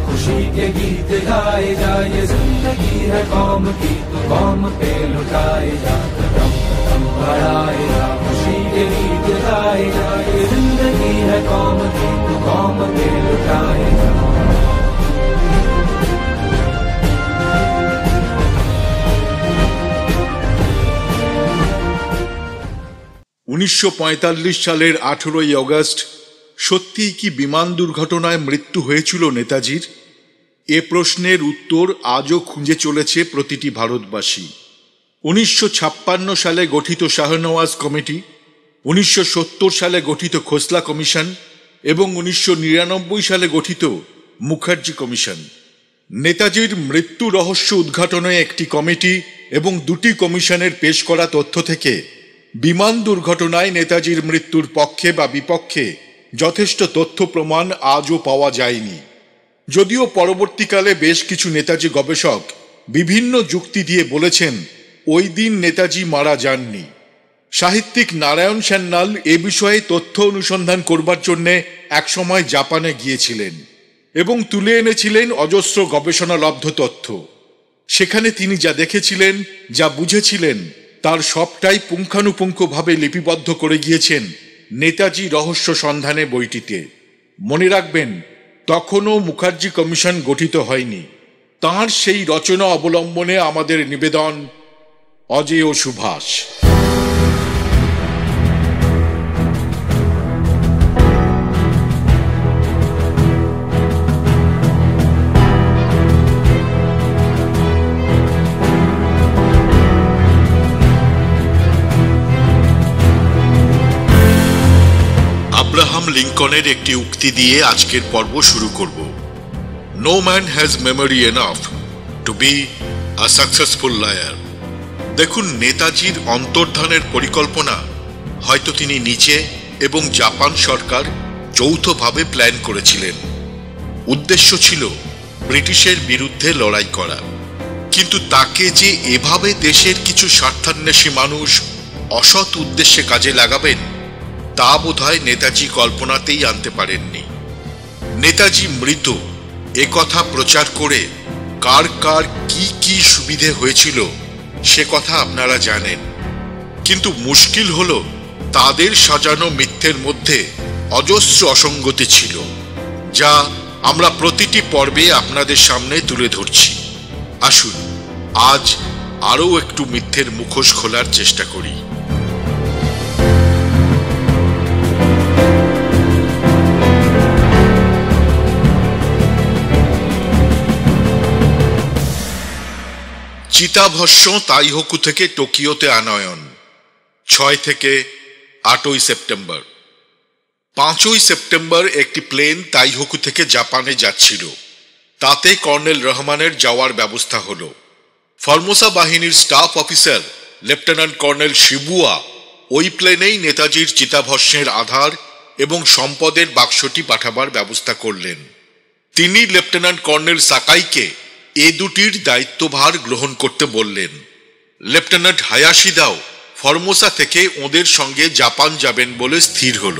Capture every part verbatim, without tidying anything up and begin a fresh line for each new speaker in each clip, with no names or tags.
खुशी के गीत गाए जा, ये जिंदगी है कौम की तो कौम पे लुटाए जा, कदम कदम बढ़ाए जा, खुशी के गीत गाए जा, ये जिंदगी है कौम की तो कौम पे लुटाए जा।
উনিশশো পঁয়তাল্লিশ সালের আঠেরোই অগস্ট সত্যিই কি বিমান দুর্ঘটনায় মৃত্যু হয়েছিল নেতাজির? এ প্রশ্নের উত্তর আজও খুঁজে চলেছে প্রতিটি ভারতবাসী। উনিশশো ছাপ্পান্ন সালে গঠিত শাহনওয়াজ কমিটি, উনিশশো সত্তর সালে গঠিত খোসলা কমিশন এবং উনিশশো নিরানব্বই সালে গঠিত মুখার্জি কমিশন। নেতাজির মৃত্যু রহস্য উদ্ঘাটনে একটি কমিটি এবং দুটি কমিশনের পেশ করা তথ্য থেকে বিমান দুর্ঘটনায় নেতাজির মৃত্যুর পক্ষে বা বিপক্ষে যথেষ্ট তথ্য প্রমাণ আজও পাওয়া যায়নি। যদিও পরবর্তীকালে বেশ কিছু নেতাজি গবেষক বিভিন্ন যুক্তি দিয়ে বলেছেন ওই দিন নেতাজি মারা যাননি। সাহিত্যিক নারায়ণ সান্যাল এ বিষয়ে তথ্য অনুসন্ধান করবার জন্যে একসময় জাপানে গিয়েছিলেন এবং তুলে এনেছিলেন অজস্র গবেষণালব্ধ তথ্য। সেখানে তিনি যা দেখেছিলেন, যা বুঝেছিলেন, তার সবটাই পুঙ্খানুপুঙ্খভাবে লিপিবদ্ধ করে গিয়েছেন নেতাজি রহস্য সন্ধানে বইটিতে। মনে রাখবেন, তখনও মুখার্জি কমিশন গঠিত হয়নি। তাঁর সেই রচনা অবলম্বনে আমাদের নিবেদন অজেয় সুভাষ। আব্রাহাম লিঙ্কনের একটি উক্তি দিয়ে আজকের পর্ব শুরু করব। No man has memory enough to be a successful liar. দেখুন, নেতাজির অন্তর্ধানের পরিকল্পনা হয়তো তিনি নিজে এবং জাপান সরকার যৌথভাবে প্ল্যান করেছিলেন। উদ্দেশ্য ছিল ব্রিটিশের বিরুদ্ধে লড়াই করা, কিন্তু তাকে যে এভাবে দেশের কিছু স্বার্থান্বেষী মানুষ অসৎ উদ্দেশ্যে কাজে লাগাবেন তা বোধহয় নেতাজি কল্পনাতেই আনতে পারেননি। নেতাজি মৃত এ কথা প্রচার করে কার কার কি কি সুবিধে হয়েছিল সে কথা আপনারা জানেন, কিন্তু মুশকিল হলো তাদের সাজানো মিথ্যের মধ্যে অজস্র অসঙ্গতি ছিল, যা আমরা প্রতিটি পর্বে আপনাদের সামনে তুলে ধরছি। আসুন আজ আরও একটু মিথ্যের মুখোশ খোলার চেষ্টা করি। চিতাভস্ম তাইহোকু থেকে টোকিওতে আনয়ন, ছয় থেকে আটই সেপ্টেম্বর। পাঁচই সেপ্টেম্বর একটি প্লেন তাইহোকু থেকে জাপানে যাচ্ছিল। তাতে কর্নেল রহমানের যাওয়ার ব্যবস্থা হলো। ফর্মোসা বাহিনীর staff officer lieutenant colonel Shibuya ওই প্লেনেই নেতাজির চিতাভস্মের আধার এবং সম্পদের বাক্সটি পাঠাবার ব্যবস্থা করলেন। তিনি লেফটেন্যান্ট কর্নেল সাকাইকে এ দুটির দায়িত্বভার গ্রহণ করতে বললেন। লেফটেন্যান্ট হায়াশিদাও ফর্মোসা থেকে ওদের সঙ্গে জাপান যাবেন বলে স্থির হল।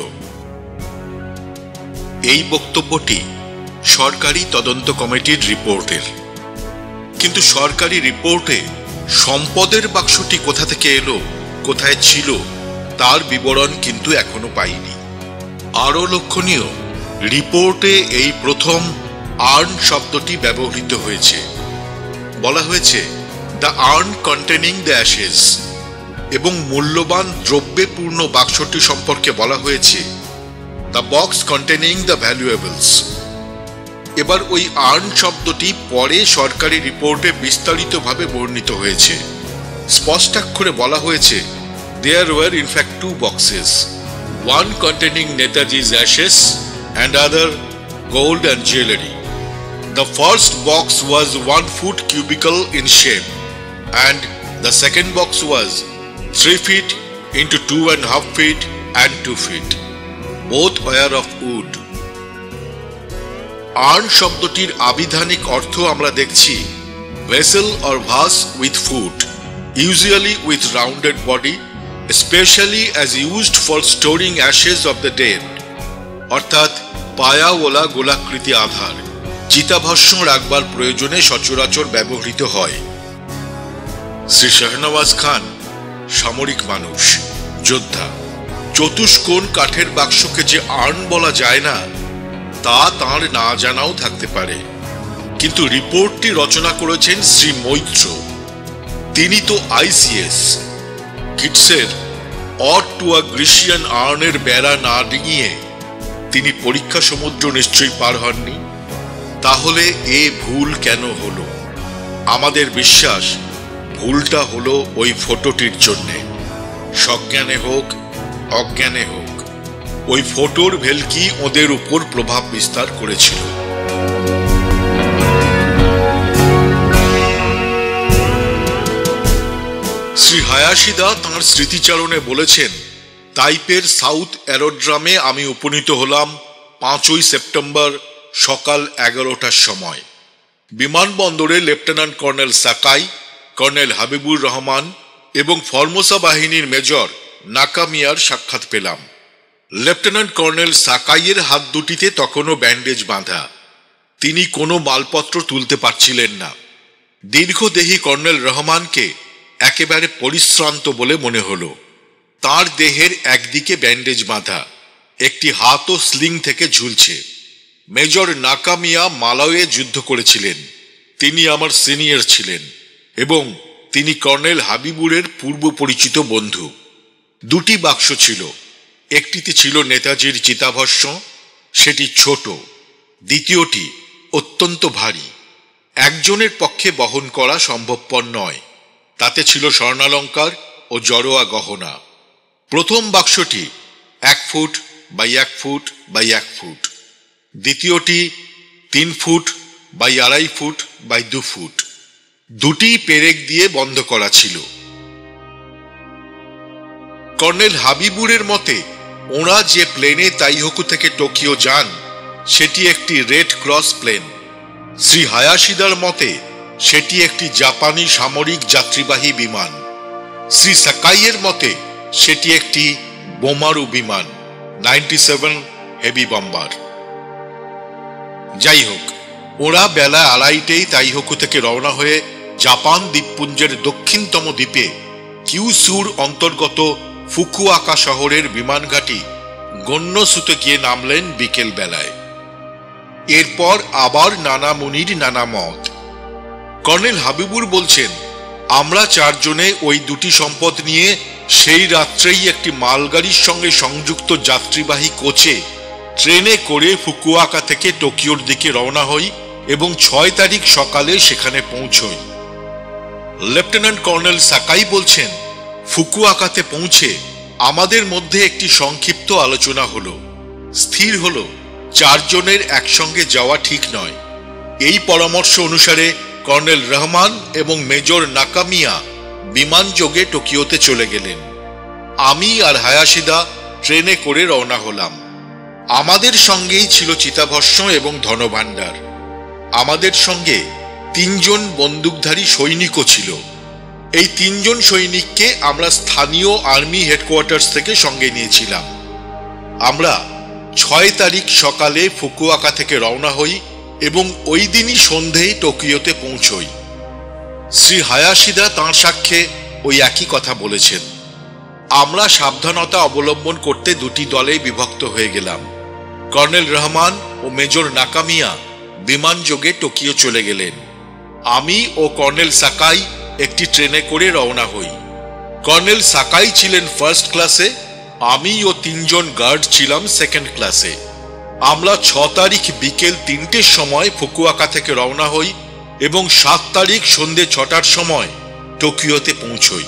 এই বক্তব্যটি সরকারি তদন্ত কমিটির রিপোর্টের, কিন্তু সরকারি রিপোর্টে সম্পদের বাক্সটি কোথা থেকে এলো, কোথায় ছিল, তার বিবরণ কিন্তু এখনো পাইনি। আরো লক্ষণীয়, রিপোর্টে এই প্রথম আর্ন শব্দটি ব্যবহৃত হয়েছে। বলা হয়েছে the urn containing the ashes, এবং মূল্যবান দ্রব্যে পূর্ণ বাক্সটি সম্পর্কে বলা হয়েছে the box containing the valuables. এবার ওই আর্ন শব্দটি পরে সরকারি রিপোর্টে বিস্তারিতভাবে বর্ণিত হয়েছে। স্পষ্টাক্ষরে বলা হয়েছে there were in fact two boxes, one containing নেতাজি's ashes and other gold and jewelry. The first box was one foot cubical in shape, and the second box was three feet into two and a half feet and two feet. Both were of wood. Urn শব্দটির আবিধানিক অর্থ আমরা দেখছি vessel or vase with foot, usually with rounded body, especially as used for storing ashes of the dead, অর্থাৎ পায়াওয়ালা গোলাকৃতি আধার। চিতাভস্ম রাখবার প্রয়োজনে সচরাচর ব্যবহৃত হয়। শ্রী শাহনওয়াজ খান সামরিক মানুষ, যোদ্ধা। চতুষ্কোণ কাঠের বাক্সকে যে আর্ন বলা যায় না তা তাঁর না জানাও থাকতে পারে, কিন্তু রিপোর্টটি রচনা করেছেন শ্রী মৈত্র। তিনি তো আইসিএস। কিটসের অড টু আ গ্রিসিয়ান আর্নের বেড়া না ডিঙিয়ে তিনি পরীক্ষা সমুদ্র নিশ্চয়ই পার হননি। তাহলে এ ভুল কেন হলো? আমাদের বিশ্বাস ভুলটা হলো ওই ফটোটির জন্যে। সজ্ঞানে হোক অজ্ঞানে হোক, ওই ফটোর ভেলকি ওদের উপর প্রভাব বিস্তার করেছিল। শ্রী হায়াশিদা তাঁর স্মৃতিচারণে বলেছেন, তাইপের সাউথ অ্যারোড্রামে আমি উপনীত হলাম পাঁচই সেপ্টেম্বর সকাল এগারোটার সময়। বিমানবন্দরে lieutenant colonel Sakai, colonel Habibur Rahman এবং ফর্মোসা বাহিনীর মেজর নাকামিয়ার সাক্ষাৎ পেলাম। লেফটেন্যান্ট কর্নেল সাকাইয়ের হাত দুটিতে তখনও ব্যান্ডেজ বাঁধা। তিনি কোনো মালপত্র তুলতে পারছিলেন না। দীর্ঘদেহী কর্নেল রহমানকে একেবারে পরিশ্রান্ত বলে মনে হলো। তার দেহের একদিকে ব্যান্ডেজ বাঁধা, একটি হাতও স্লিং থেকে ঝুলছে। মেজর নাকামিয়া মালাওয়ে যুদ্ধ করেছিলেন। তিনি আমার সিনিয়র ছিলেন এবং তিনি কর্নেল হাবিবুরের পূর্ব পরিচিত বন্ধু। দুটি বাক্স ছিল। একটিতে ছিল নেতাজির চিতাভস্ম, সেটি ছোট। দ্বিতীয়টি অত্যন্ত ভারী, একজনের পক্ষে বহন করা সম্ভবপর নয়। তাতে ছিল স্বর্ণালঙ্কার ও জড়োয়া গহনা। প্রথম বাক্সটি এক ফুট বাই এক ফুট বাই এক ফুট, দ্বিতীয়টি তিন ফুট বাই আড়াই ফুট বাই দু ফুট। দুটি পেরেক দিয়ে বন্ধ করা ছিল। কর্নেল হাবিবুরের মতে ওরা যে প্লেনে তাইহোকু থেকে টোকিও যান সেটি একটি রেড ক্রস প্লেন। শ্রী হায়াশিদার মতে সেটি একটি জাপানি সামরিক যাত্রীবাহী বিমান। শ্রী সাকাইয়ের মতে সেটি একটি বোমারু বিমান, নাইনটি সেভেন হেভি বম্বার। যাই হোক, ওরা বেলা আড়াইটেই তাইহোকু থেকে রওনা হয়ে জাপান দ্বীপপুঞ্জের দক্ষিণতম দ্বীপে কিউসুর অন্তর্গত ফুকুওকা শহরের বিমানঘাটি গণ্যসুতে গিয়ে নামলেন বিকেল বেলায়। এরপর আবার নানা মুনির নানা মত। কর্নেল হাবিবুর বলছেন, আমরা চারজনে ওই দুটি সম্পদ নিয়ে সেই রাত্রেই একটি মালগাড়ির সঙ্গে সংযুক্ত যাত্রীবাহী কোচে ট্রেনে করে ফুকুওকা থেকে টোকিওর দিকে রওনা হই এবং ছয় তারিখ সকালে সেখানে পৌঁছই। লেফটেন্যান্ট কর্নেল সাকাই বলছেন, ফুকুওকাতে পৌঁছে আমাদের মধ্যে একটি সংক্ষিপ্ত আলোচনা হলো। স্থির হলো চারজনের একসঙ্গে যাওয়া ঠিক নয়। এই পরামর্শ অনুসারে কর্নেল রহমান এবং মেজর নাকামিয়া বিমান যোগে টোকিওতে চলে গেলেন। আমি আর হায়াশিদা ট্রেনে করে রওনা হলাম। আমাদের সঙ্গেই ছিল চিতাভস্ম এবং ধনভাণ্ডার। আমাদের সঙ্গে তিনজন বন্দুকধারী সৈনিকও ছিল। এই তিনজন সৈনিককে আমরা স্থানীয় আর্মি হেডকোয়ার্টার্স থেকে সঙ্গে নিয়েছিলাম। আমরা ছয় তারিখ সকালে ফুকুওকা থেকে রওনা হই এবং ওই দিনই সন্ধেয় টোকিওতে পৌঁছই। শ্রী হায়াশিদা তাঁর সাক্ষ্যে ওই একই কথা বলেছেন। আমরা সাবধানতা অবলম্বন করতে দুটি দলে বিভক্ত হয়ে গেলাম। কর্নেল রহমান ও মেজর নাকামিয়া বিমান যোগে টোকিও চলে গেলেন। আমি ও কর্নেল সাকাই একটি ট্রেনে করে রওনা হই। কর্নেল সাকাই ছিলেন ফার্স্ট ক্লাসে, আমি ও তিনজন গার্ড ছিলাম সেকেন্ড ক্লাসে। আমরা ছ তারিখ বিকেল তিনটের সময় ফুকুওকা থেকে রওনা হই এবং সাত তারিখ সন্ধে ছটার সময় টোকিওতে পৌঁছই।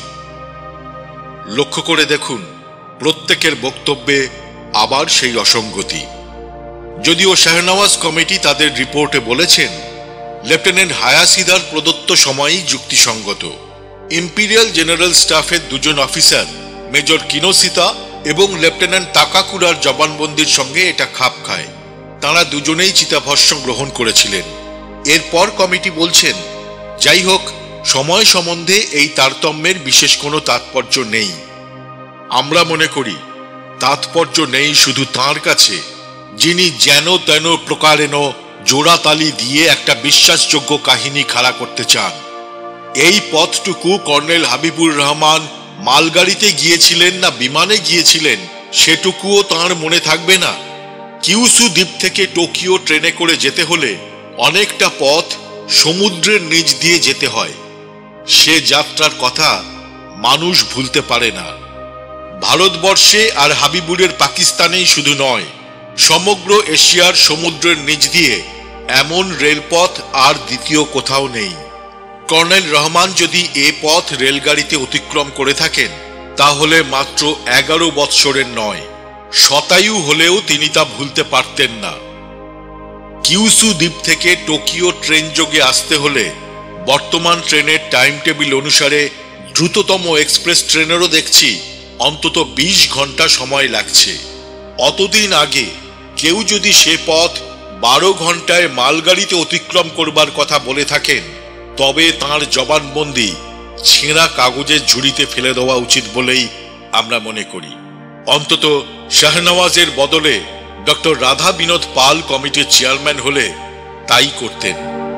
লক্ষ্য করে দেখুন, প্রত্যেকের বক্তব্যে আবার সেই অসঙ্গতি। যদিও শাহনওয়াজ কমিটি তাদের রিপোর্টে বলেছেন লেফটেন্যান্ট হায়াশিদার প্রদত্ত সময়ই যুক্তিসঙ্গত। ইম্পিরিয়াল জেনারেল স্টাফের দুজন অফিসার মেজর কিনোসিতা এবং লেফটেন্যান্ট তাকাকুরার জবানবন্দির সঙ্গে এটা খাপ খায়। তাঁরা দুজনেই চিতাভস্ম গ্রহণ করেছিলেন। এরপর কমিটি বলছেন, যাই হোক, সময় সম্বন্ধে এই তারতম্যের বিশেষ কোনো তাৎপর্য নেই। আমরা মনে করি তাৎপর্য নেই শুধু তাঁর কাছে, যিনি যেন তেন প্রকারেণ জোড়াতালি দিয়ে একটা বিশ্বাসযোগ্য কাহিনী খাড়া করতে চান। এই পথটুকু কর্নেল হাবিবুর রহমান মালগাড়িতে গিয়েছিলেন না বিমানে গিয়েছিলেন সেটুকুও তাঁর মনে থাকবে না। কিউসু দ্বীপ থেকে টোকিও ট্রেনে করে যেতে হলে অনেকটা পথ সমুদ্রের নিচ দিয়ে যেতে হয়। সে যাত্রার কথা মানুষ ভুলতে পারে না। ভারতবর্ষে আর হাবিবুরের পাকিস্তানেই শুধু নয়, সমগ্র এশিয়ার সমুদ্রের নিচ দিয়ে এমন রেলপথ আর দ্বিতীয় কোথাও নেই। কর্নেল রহমান যদি এ পথ রেলগাড়িতে অতিক্রম করে থাকেন তাহলে মাত্র এগারো বৎসরের নয়, শতায়ু হলেও তিনি তা ভুলতে পারতেন না। কিউসু দ্বীপ থেকে টোকিও ট্রেন যোগে আসতে হলে বর্তমান ট্রেনের টাইম টেবিল অনুসারে দ্রুততম এক্সপ্রেস ট্রেনেরও দেখছি অন্তত বিশ ঘন্টা সময় লাগছে। অতদিন আগে কেউ যদি সে পথ বারো ঘন্টায় মালগাড়িতে অতিক্রম করবার কথা বলে থাকেন তবে তাঁর জবানবন্দি ছেঁড়া কাগজের ঝুড়িতে ফেলে দেওয়া উচিত বলেই আমরা মনে করি। অন্তত শাহনওয়াজের বদলে ডক্টর রাধা বিনোদ পাল কমিটির চেয়ারম্যান হলে তাই করতেন।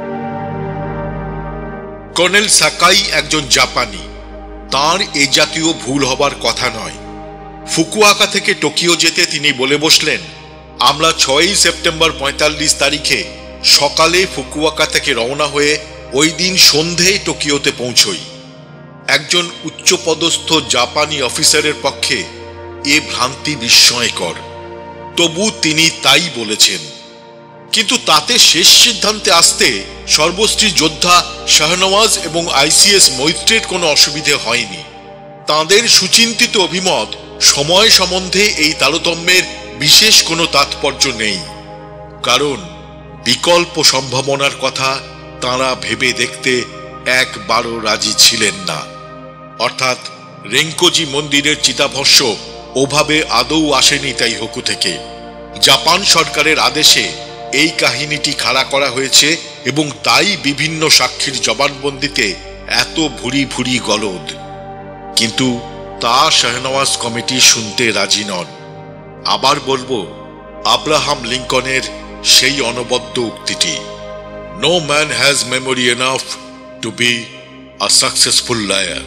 কর্নেল সাকাই একজন জাপানি, তাঁর এ জাতীয় ভুল হবার কথা নয়। ফুকুওকা থেকে টোকিও যেতে তিনি বলে বসলেন, আমরা ছয়ই সেপ্টেম্বর পঁয়তাল্লিশ তারিখে সকালে ফুকুওকা থেকে রওনা হয়ে ওই দিন সন্ধেয় টোকিওতে পৌঁছই। একজন উচ্চপদস্থ জাপানি অফিসারের পক্ষে এ ভ্রান্তি বিস্ময়কর, তবু তিনি তাই বলেছেন। কিন্তু তাতে শেষ সিদ্ধান্তে আসতে সর্বশ্রী যোদ্ধা শাহনওয়াজ এবং আইসিএস মৈত্রের কোনো অসুবিধে হয়নি। তাঁদের সুচিন্তিত অভিমত সময় সম্বন্ধে এই তারতম্যের বিশেষ কোনো তাৎপর্য নেই, কারণ বিকল্প সম্ভাবনার কথা তাঁরা ভেবে দেখতে একবারও রাজি ছিলেন না। অর্থাৎ রেঙ্কোজি মন্দিরের চিতাভস্য ওভাবে আদৌ আসেনি তাইহোকু থেকে। জাপান সরকারের আদেশে এই কাহিনীটি খাড়া করা হয়েছে এবং তাই বিভিন্ন সাক্ষীর জবানবন্দিতে এত ভুরি ভুরি গলদ। কিন্তু তা শাহনওয়াজ কমিটি শুনতে রাজি নন। আবার বলবো আব্রাহাম লিঙ্কনের সেই অনবদ্য উক্তিটি, no man has memory enough to be a successful liar.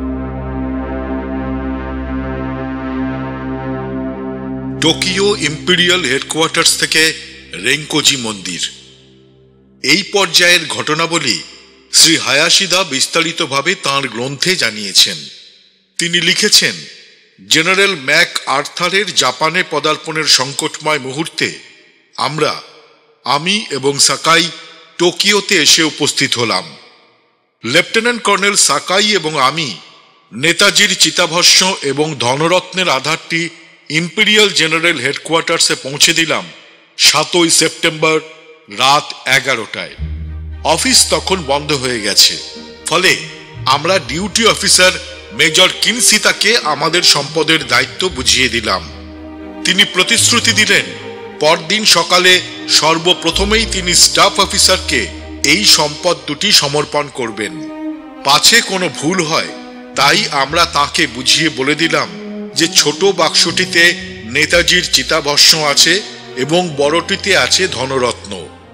Tokyo imperial headquarters থেকে রেঙ্কোজি মন্দির, এই পর্যায়ের ঘটনাবলী শ্রী হায়াশিদা বিস্তারিতভাবে তাঁর গ্রন্থে জানিয়েছেন। তিনি লিখেছেন, জেনারেল ম্যাক আর্থারের জাপানে পদার্পণের সংকটময় মুহূর্তে আমরা আমি এবং সাকাই টোকিওতে এসে উপস্থিত হলাম। লেফটেন্যান্ট কর্নেল সাকাই এবং আমি নেতাজির চিতাভস্য এবং ধনরত্নের আধারটি ইম্পেরিয়াল জেনারেল হেডকোয়ার্টার্সে পৌঁছে দিলাম সাতই সেপ্টেম্বর রাত এগারোটায়। অফিস তখন বন্ধ হয়ে গেছে, ফলে আমরা ডিউটি অফিসার মেজর কিনসিতাকে আমাদের সম্পদের দায়িত্ব বুঝিয়ে দিলাম। তিনি প্রতিশ্রুতি দিলেন পরদিন সকালে সর্বপ্রথমেই তিনি স্টাফ অফিসারকে এই সম্পদ দুটি সমর্পণ করবেন। পাছে কোনো ভুল হয় তাই আমরা তাকে বুঝিয়ে বলে দিলাম যে ছোট বাক্সটিতে নেতাজির চিতাভস্য আছে এবং বড়টিতে আছে ধনরত্ন।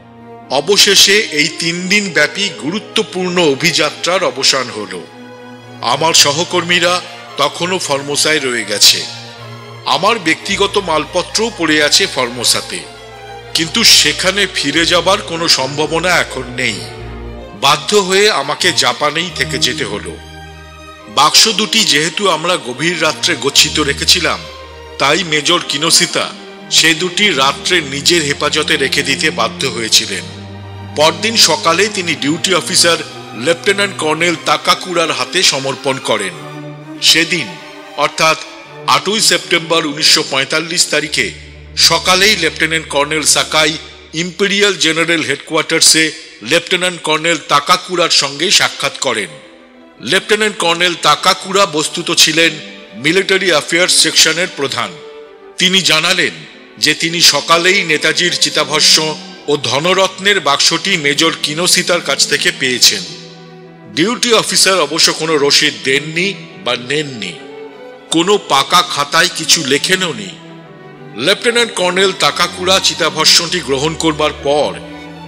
অবশেষে এই তিন দিন ব্যাপী গুরুত্বপূর্ণ অভিযাত্রার অবসান হলো। আমার সহকর্মীরা তখনও ফর্মোসায় রয়ে গেছে। আমার ব্যক্তিগত মালপত্রও পড়ে আছে ফর্মোসাতে, কিন্তু সেখানে ফিরে যাবার কোনো সম্ভাবনা এখন নেই। বাধ্য হয়ে আমাকে জাপানেই থেকে যেতে হলো। বাক্স দুটি যেহেতু আমরা গভীর রাত্রে গচ্ছিত রেখেছিলাম, তাই মেজর কিনোসিতা সে দুটি রাত্রে নিজের হেফাজতে রেখে দিতে বাধ্য হয়েছিলেন। পরদিন সকালে তিনি ডিউটি অফিসার লেফটেন্যান্ট কর্নেল তাকাকুরার হাতে সমর্পণ করেন। সেদিন অর্থাৎ আটই সেপ্টেম্বর উনিশশো পঁয়তাল্লিশ তারিখে সকালেই lieutenant colonel Sakai imperial general হেডকোয়ার্টার্সে লেফটেন্যান্ট কর্নেল তাকাকুরার সঙ্গে সাক্ষাৎ করেন। লেফটেন্যান্ট কর্নেল তাকাকুরা বস্তুত ছিলেন মিলিটারি অ্যাফেয়ার্স সেকশনের প্রধান। তিনি জানালেন যে তিনি সকালেই নেতাজির চিতাভস্য ও ধনরত্নের বাক্সটি মেজর কিনোসিতার কাছ থেকে পেয়েছেন। ডিউটি অফিসার অবশ্য কোনো রসিদ দেননি বা নেননি, কোনো পাকা খাতায় কিছু লেখেনও নি। লেফটেন্যান্ট কর্নেল তাকাকুরা চিতাভস্যটি গ্রহণ করবার পর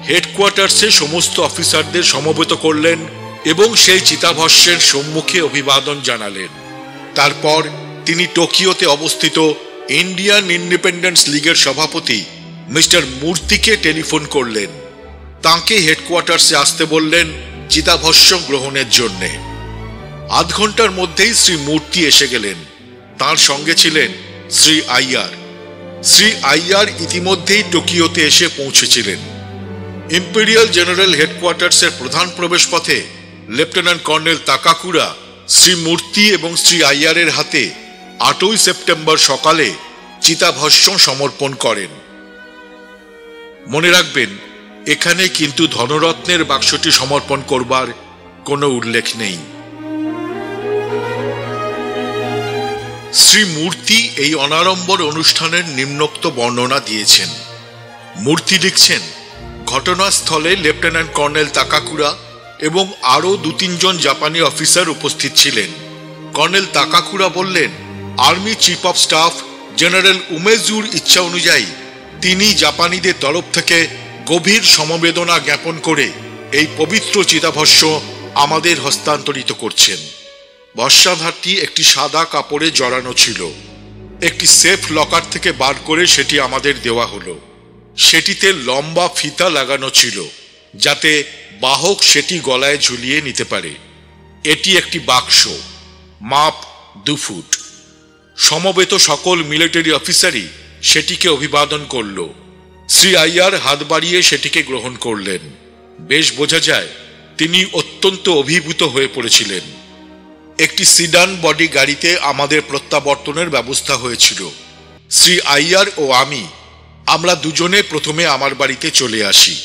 হেডকোয়ার্টার্সে সমস্ত অফিসারদের সমবেত করলেন এবং সেই চিতাভস্মের সম্মুখে অভিবাদন জানালেন। তারপর তিনি টোকিওতে অবস্থিত ইন্ডিয়ান ইন্ডিপেন্ডেন্স লীগের সভাপতি মিস্টার মূর্তিকে টেলিফোন করলেন। তাঁকে হেডকোয়ার্টার্সে আসতে বললেন চিতাভস্ম গ্রহণের জন্যে। আধ ঘন্টার মধ্যেই শ্রী মূর্তি এসে গেলেন। তার সঙ্গে ছিলেন শ্রী আইয়ার। শ্রী আইয়ার ইতিমধ্যেই টোকিওতে এসে পৌঁছেছিলেন। ইম্পেরিয়াল জেনারেল হেডকোয়ার্টার্সের প্রধান প্রবেশ পথে লেফটেন্যান্ট কর্নেল তাকাকুরা শ্রী মূর্তি এবং শ্রী আইয়ারের হাতে আটই সেপ্টেম্বর সকালে চিতাভস্ম সমর্পণ করেন। মনে রাখবেন, এখানে কিন্তু ধনরত্নের বাক্সটি সমর্পণ করবার কোনো উল্লেখ নেই। শ্রী মূর্তি এই অনাড়ম্বর অনুষ্ঠানের নিম্নোক্ত বর্ণনা দিয়েছেন। মূর্তি লিখছেন, ঘটনাস্থলে লেফটেন্যান্ট কর্নেল তাকাকুরা এবং আরো দু তিনজন জাপানি অফিসার উপস্থিত ছিলেন। কর্নেল তাকাকুরা বললেন, army chief of staff general উমেজুর ইচ্ছা অনুযায়ী তিনি জাপানিদের তরফ থেকে গভীর সমবেদনা জ্ঞাপন করে এই পবিত্র চিতাভস্ম আমাদের হস্তান্তরিত করছেন। ভস্মাধারটি একটি সাদা কাপড়ে জড়ানো ছিল। একটি সেফ লকার থেকে বার করে সেটি আমাদের দেওয়া হলো। সেটিতে লম্বা ফিতা লাগানো ছিল যাতে বাহক সেটি গলায় ঝুলিয়ে নিতে পারে। এটি একটি বাক্স, মাপ দু ফুট। সমবেত সকল মিলিটারি অফিসারই সেটিকে অভিবাদন করল। শ্রী আইয়ার হাত বাড়িয়ে সেটিকে গ্রহণ করলেন। বেশ বোঝা যায় তিনি অত্যন্ত অভিভূত হয়ে পড়েছিলেন। একটি সিডান বডি গাড়িতে আমাদের প্রত্যাবর্তনের ব্যবস্থা হয়েছিল। শ্রী আইয়ার ও আমি আমরা দুজনে প্রথমে আমার বাড়িতে চলে আসি।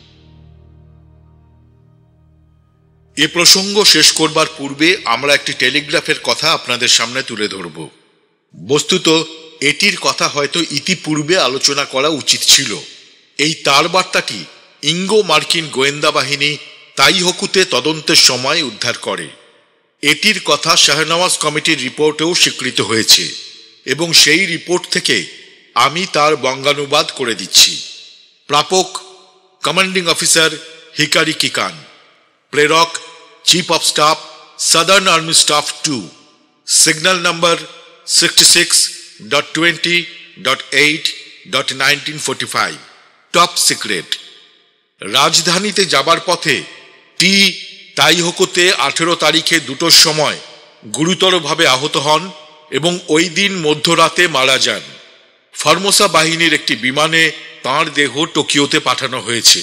এ প্রসঙ্গ শেষ করবার পূর্বে আমরা একটি টেলিগ্রাফের কথা আপনাদের সামনে তুলে ধরব। বস্তুত এটির কথা হয়তো ইতিপূর্বে আলোচনা করা উচিত ছিল। এই তার বার্তাটি ইঙ্গো মার্কিন গোয়েন্দা বাহিনী তাইহোকুতে তদন্তের সময় উদ্ধার করে। এটির কথা শাহনওয়াজ কমিটির রিপোর্টেও স্বীকৃত হয়েছে এবং সেই রিপোর্ট থেকে আমি তার বঙ্গানুবাদ করে দিচ্ছি। প্রাপক কমান্ডিং অফিসার হিকারি কিকান, প্রেরক chief of staff southern army staff two, signal number sixty six dot twenty dot eight dot nineteen forty five, top secret. রাজধানীতে যাবার পথে টি তাইহোকুতে আঠেরো তারিখে দুটোর সময় গুরুতরভাবে আহত হন এবং ওই দিন মধ্যরাতে মারা যান। ফর্মোসা বাহিনীর একটি বিমানে তাঁর দেহ টোকিওতে পাঠানো হয়েছে।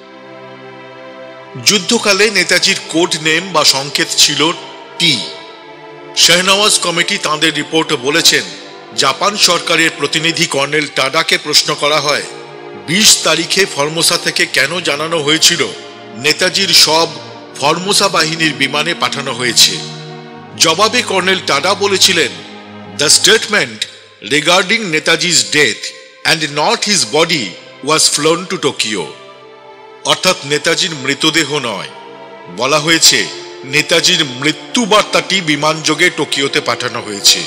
যুদ্ধকালে নেতাজির কোড নেম বা সংকেত ছিল টি। শাহনওয়াজ কমিটি তাঁদের রিপোর্টে বলেছেন, জাপান সরকারের প্রতিনিধি কর্নেল টাডাকে প্রশ্ন করা হয়, বিশ তারিখে ফর্মোসা থেকে কেন জানানো হয়েছিল নেতাজির সব ফর্মোসা বাহিনীর বিমানে পাঠানো হয়েছে। জবাবে কর্নেল টাডা বলেছিলেন, দ্য স্টেটমেন্ট রিগার্ডিং নেতাজি's death and not his body was flown to Tokyo। অর্থাৎ নেতাজির মৃতদেহ নয়, বলা হয়েছে নেতাজির মৃত্যু বার্তাটি বিমানযোগে টোকিওতে পাঠানো হয়েছে।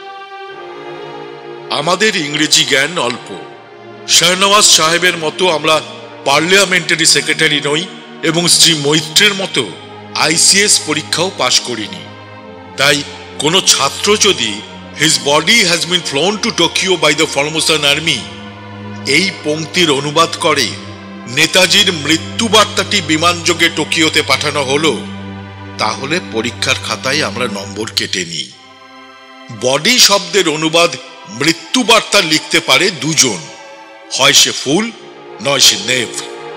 আমাদের ইংরেজি জ্ঞান অল্প। শাহনওয়াজ সাহেবের মতো আমরা পার্লামেন্টারি সেক্রেটারি নই এবং শ্রী মৈত্রের মতো আইসিএস পরীক্ষাও পাশ করিনি। তাই কোনো ছাত্র যদি his body has been flown to Tokyo by the Formosan army এই পংক্তির অনুবাদ করে নেতাজির মৃত্যু বার্তাটি বিমানযোগে টোকিওতে পাঠানো হলো, তাহলে পরীক্ষার খাতায় আমরা নম্বর কেটে নিই। বডি শব্দের অনুবাদ মৃত্যু বার্তা লিখতে পারে দুজন, হয় সে ফুল নয় সে নেভ।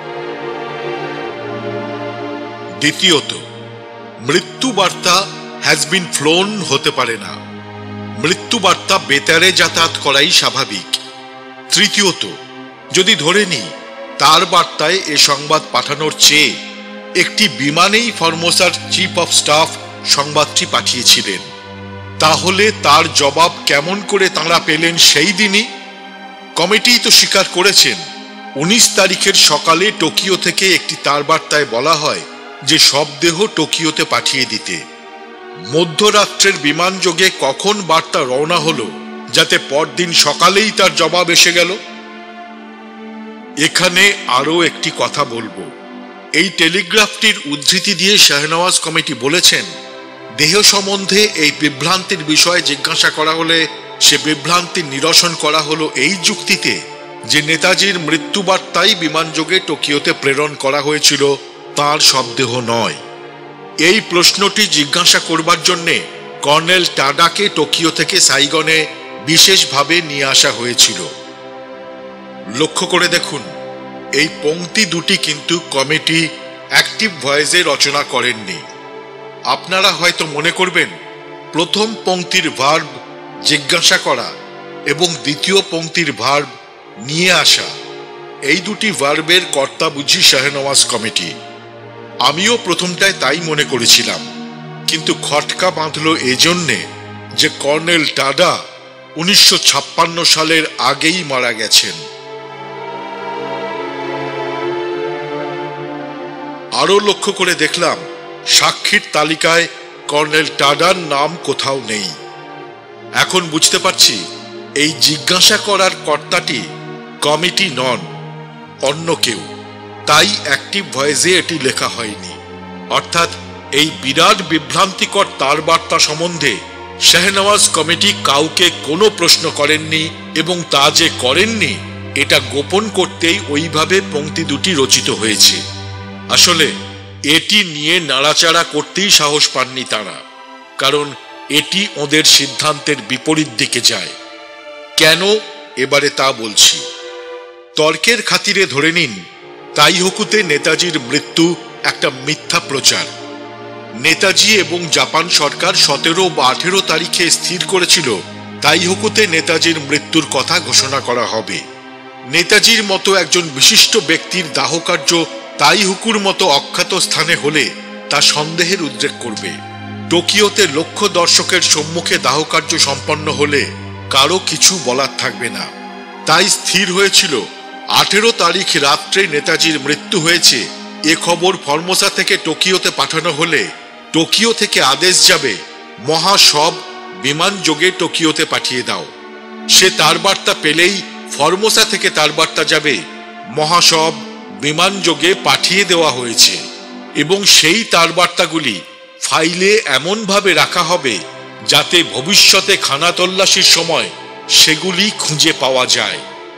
দ্বিতীয়ত, মৃত্যু বার্তা হ্যাজ বিন ফ্লোন হতে পারে না। মৃত্যু বার্তা বেতারে যাতায়াত করাই স্বাভাবিক। তৃতীয়ত, যদি ধরে নিই তার বার্তায় এ সংবাদ পাঠানোর চেয়ে একটি বিমানেই ফর্মোসার চিফ অফ স্টাফ সংবাদটি পাঠিয়েছিলেন, তাহলে তার জবাব কেমন করে তাঁরা পেলেন সেই দিনই? কমিটি তো স্বীকার করেছেন উনিশ তারিখের সকালে টোকিও থেকে একটি তার বার্তায় বলা হয় যে সব দেহ টোকিওতে পাঠিয়ে দিতে। মধ্যরাত্রের বিমান যোগে কখন বার্তা রওনা হলো যাতে পরদিন সকালেই তার জবাব এসে গেল? এখানে আরও একটি কথা বলবো। এই টেলিগ্রাফটির উদ্ধৃতি দিয়ে শাহনওয়াজ কমিটি বলেছেন, দেহ সম্বন্ধে এই বিভ্রান্তির বিষয়ে জিজ্ঞাসা করা হলে সে বিভ্রান্তি নিরসন করা হলো এই যুক্তিতে যে নেতাজির মৃত্যুবার্তাই বিমানযোগে টোকিওতে প্রেরণ করা হয়েছিল, তার শবদেহ নয়। এই প্রশ্নটি জিজ্ঞাসা করবার জন্যে কর্নেল টাডাকে টোকিও থেকে সাইগনে বিশেষভাবে নিয়ে আসা হয়েছিল। লক্ষ্য করে দেখুন, এই পংক্তি দুটি কিন্তু কমিটি অ্যাক্টিভ ভয়েসে রচনা করেননি। আপনারা হয়তো মনে করবেন প্রথম পংক্তির ভার্ব জিজ্ঞাসা করা এবং দ্বিতীয় পংক্তির ভার্ব নিয়ে আসা, এই দুটি ভার্বের কর্তা বুঝি শাহনওয়াজ কমিটি। আমিও প্রথমটায় তাই মনে করেছিলাম, কিন্তু খটকা বাঁধল এজন্যে যে কর্নেল টাডা উনিশশো ছাপ্পান্ন সালের আগেই মারা গেছেন। আরো লক্ষ্য করে দেখলাম সাক্ষীর তালিকায় কর্নেল টাডার নাম কোথাও নেই। এখন বুঝতে পারছি এই জিজ্ঞাসা করার কর্তাটি কমিটি নন, অন্য কেউ। তাই অ্যাক্টিভ ভয়েসে এটি লেখা হয়নি। অর্থাৎ এই বিরাট বিভ্রান্তিকর তার বার্তা সম্বন্ধে শাহনওয়াজ কমিটি কাউকে কোনো প্রশ্ন করেননি, এবং তা যে করেননি এটা গোপন করতেই ওইভাবে পংক্তি দুটি রচিত হয়েছে। আসলে এটি নিয়ে নাড়াচাড়া করতেই সাহস পাননি তারা, কারণ এটি ওদের সিদ্ধান্তের বিপরীত দিকে যায়। কেন, এবারে তা বলছি। তর্কের খাতিরে ধরে নিন তাইহোকুতে নেতাজির মৃত্যু একটা মিথ্যা প্রচার। নেতাজি এবং জাপান সরকার সতেরো বা আঠেরো তারিখে স্থির করেছিল তাইহোকুতে নেতাজির মৃত্যুর কথা ঘোষণা করা হবে। নেতাজির মতো একজন বিশিষ্ট ব্যক্তির দাহকার্য তাইহুকুর মতো অখ্যাত স্থানে হলে তা সন্দেহের উদ্রেক করবে। টোকিওতে লক্ষ দর্শকের সম্মুখে দাহকার্য সম্পন্ন হলে কারো কিছু বলার থাকবে না। তাই স্থির হয়েছিল আঠেরো তারিখ রাত্রে নেতাজির মৃত্যু হয়েছে এ খবর ফর্মোসা থেকে টোকিওতে পাঠানো হলে টোকিও থেকে আদেশ যাবে, মহাসব বিমান যোগে টোকিওতে পাঠিয়ে দাও। সে তার বার্তা পেলেই ফর্মোসা থেকে তার বার্তা যাবে, মহাসব বিমান যোগে পাঠিয়ে দেওয়া হয়েছে, এবং সেই তার বার্তাগুলি ফাইলে এমনভাবে রাখা হবে যাতে ভবিষ্যতে খানা তল্লাশির সময় সেগুলি খুঁজে পাওয়া যায়।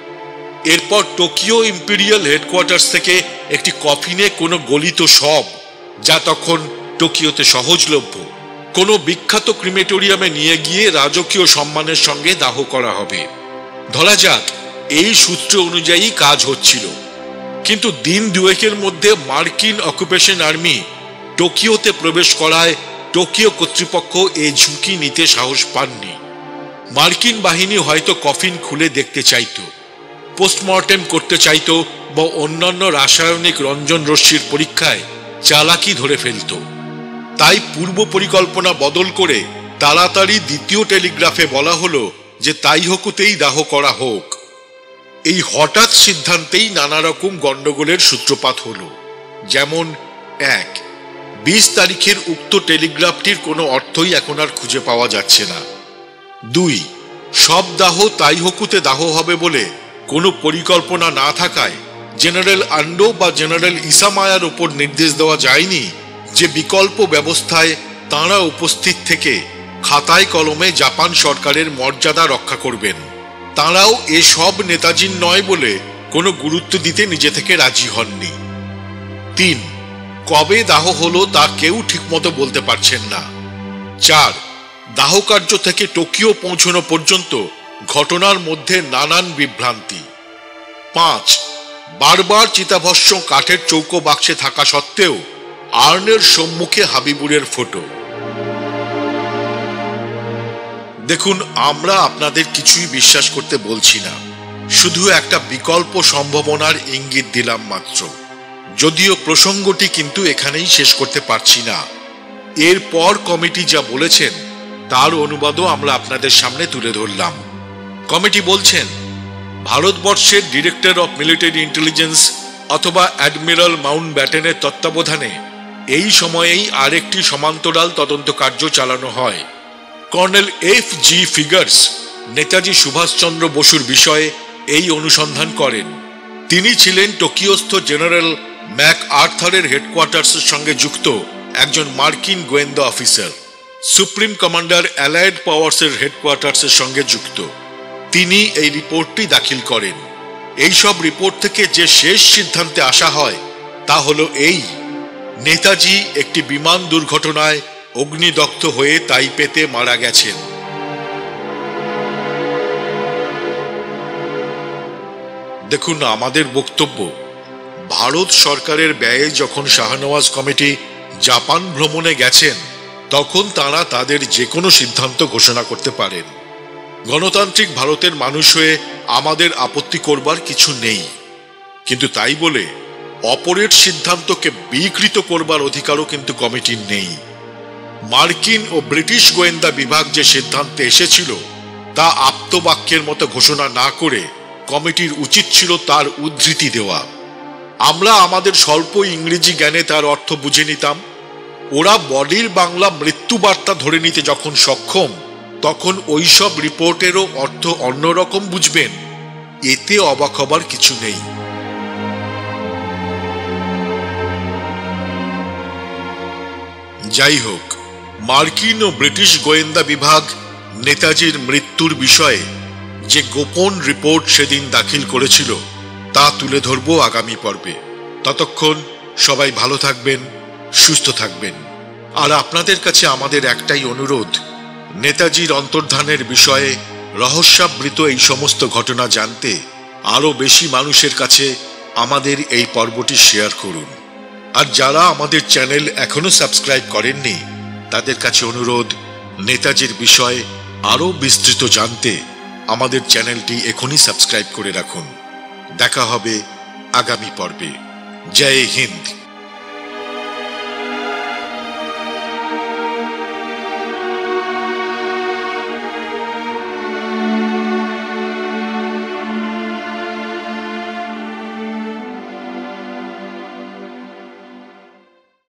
এরপর টোকিও ইম্পেরিয়াল হেডকোয়ার্টার্স থেকে একটি কফিনে কোনো গলিত শব, যা তখন টোকিওতে সহজলভ্য, কোনো বিখ্যাত ক্রিমেটোরিয়ামে নিয়ে গিয়ে রাজকীয় সম্মানের সঙ্গে দাহ করা হবে। ধরা যাক এই সূত্র অনুযায়ী কাজ হচ্ছিল, কিন্তু দিন দুয়েকের মধ্যে মার্কিন অকুপেশন আর্মি টোকিওতে প্রবেশ করায় টোকিও কর্তৃপক্ষ এই ঝুঁকি নিতে সাহস পাননি। মার্কিন বাহিনী হয়তো কফিন খুলে দেখতে চাইত, পোস্টমর্টেম করতে চাইত, বা অন্যান্য রাসায়নিক রঞ্জন রশ্মির পরীক্ষায় চালাকি ধরে ফেলত। তাই পূর্ব পরিকল্পনা বদল করে তাড়াতাড়ি দ্বিতীয় টেলিগ্রাফে বলা হলো যে তাইহোকুতেই দাহ করা হোক। এই হঠাৎ সিদ্ধান্তেই নানা রকম গন্ডগোলের সূত্রপাত হলো। যেমন এক, বিশ তারিখের উক্ত টেলিগ্রাফটির কোনো অর্থই এখন আর খুঁজে পাওয়া যাচ্ছে না। দুই, সব দাহ তাইহোকুতে দাহ হবে বলে কোনো পরিকল্পনা না থাকায় জেনারেল আন্ডো বা জেনারেল ইসামায়ার ওপর নির্দেশ দেওয়া যায়নি যে বিকল্প ব্যবস্থায় তাঁরা উপস্থিত থেকে খাতায় কলমে জাপান সরকারের মর্যাদা রক্ষা করবেন। তাঁরাও এসব নেতাজির নয় বলে কোনো গুরুত্ব দিতে নিজে থেকে রাজি হননি। তিন, কবে দাহ হলো তা কেউ ঠিকমতো বলতে পারছেন না। চার, দাহকার্য থেকে টোকিও পৌঁছানো পর্যন্ত ঘটনার মধ্যে নানান বিভ্রান্তি। পাঁচ, বারবার চিতাভস্ম কাঠের চৌকো বাক্সে থাকা সত্ত্বেও আর্নের সম্মুখে হাবিবুরের ফটো। দেখুন, আমরা আপনাদের কিছুই বিশ্বাস করতে বলছি না, শুধু একটা বিকল্প সম্ভাবনার ইঙ্গিত দিলাম মাত্র। যদিও প্রসঙ্গটি কিন্তু এখানেই শেষ করতে পারছি না। এরপর কমিটি যা বলেছেন তার অনুবাদও আমরা আপনাদের সামনে তুলে ধরলাম। কমিটি বলছেন, ভারতবর্ষের ডিরেক্টর অফ মিলিটারি ইন্টেলিজেন্স অথবা অ্যাডমিরাল মাউন্ট ব্যাটেনের তত্ত্বাবধানে এই সময়েই আরেকটি সমান্তরাল তদন্ত কার্য চালানো হয়। Colonel F G Figgess Netaji Subhashchandra বসুর বিষয়ে এই অনুসন্ধান করেন। তিনি ছিলেন টোকিওস্থ জেনারেল ম্যাক আর্থারের হেডকোয়ার্টার্সের সঙ্গে যুক্ত একজন মার্কিন গোয়েন্দা অফিসার, সুপ্রিম কমান্ডার অ্যালায়েড পাওয়ার্সের হেডকোয়ার্টার্সের সঙ্গে যুক্ত। তিনি এই রিপোর্টটি দাখিল করেন। এই সব রিপোর্ট থেকে যে শেষ সিদ্ধান্তে আসা হয় তা হলো এই: নেতাজি একটি বিমান দুর্ঘটনায় অগ্নিদগ্ধ হয়ে তাইপেতে মারা গেছেন। দেখুন, আমাদের বক্তব্য, ভারত সরকারের ব্যয়ে যখন শাহনওয়াজ কমিটি জাপান ভ্রমণে গেছেন তখন তারা তাদের যে কোনো সিদ্ধান্ত ঘোষণা করতে পারেন। গণতান্ত্রিক ভারতের মানুষ হয়ে আমাদের আপত্তি করবার কিছু নেই, কিন্তু তাই বলে অপরের সিদ্ধান্তকে বিকৃত করবার অধিকারও কিন্তু কমিটির নেই। মার্কিন ও ব্রিটিশ গোয়েন্দা বিভাগ যে সিদ্ধান্তে এসেছিল তা আপ্তবাক্যের মতো ঘোষণা না করে কমিটির উচিত ছিল তার উদ্ধৃতি দেওয়া। আমরা আমাদের স্বল্প ইংরেজি জ্ঞানে তার অর্থ বুঝে নিতাম। ওরা বডির বাংলা মৃত্যু বার্তা ধরে নিতে যখন সক্ষম, তখন ওইসব রিপোর্টেরও অর্থ অন্যরকম বুঝবেন। এতে অবাক হবার কিছু নেই। যাই হোক, মার্কিন ও ব্রিটিশ গোয়েন্দা বিভাগ নেতাজির মৃত্যুর বিষয়ে যে গোপন রিপোর্ট সেদিন দাখিল করেছিল তা তুলে ধরব আগামী পর্বে। ততক্ষণ সবাই ভালো থাকবেন, সুস্থ থাকবেন। আর আপনাদের কাছে আমাদের একটাই অনুরোধ, নেতাজির অন্তর্ধানের বিষয়ে রহস্যাবৃত এই সমস্ত ঘটনা জানতে আরো বেশি মানুষের কাছে আমাদের এই পর্বটি শেয়ার করুন। আর যারা আমাদের চ্যানেল এখনো সাবস্ক্রাইব করেননি তাদের কাছে অনুরোধ, নেতাজির বিষয়ে আরো বিস্তৃত জানতে আমাদের চ্যানেলটি এখনই সাবস্ক্রাইব করে রাখুন। দেখা হবে আগামী পর্বে। জয় হিন্দ।